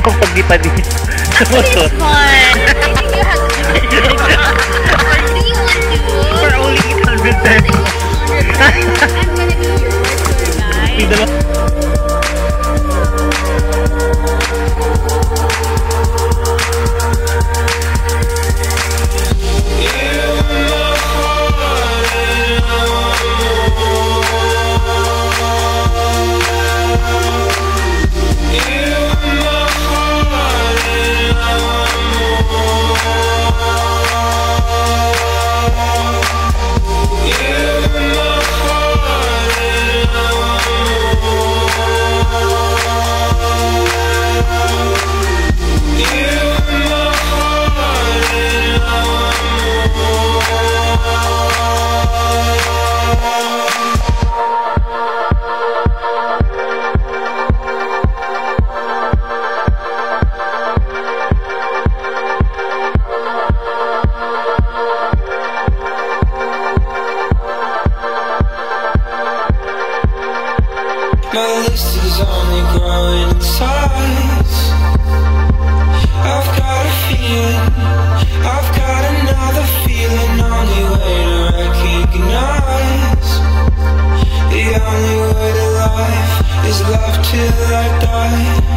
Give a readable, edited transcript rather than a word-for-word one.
ang paglipad dito sa But motor. it's fun. I think you have to do it. Or do you want to? For only 800 pesos. I'm gonna do your work tour, guys. May dalawa. My list is only growing in size. I've got a feeling, I've got another feeling. Only way to recognize. The only way to life is love till I die.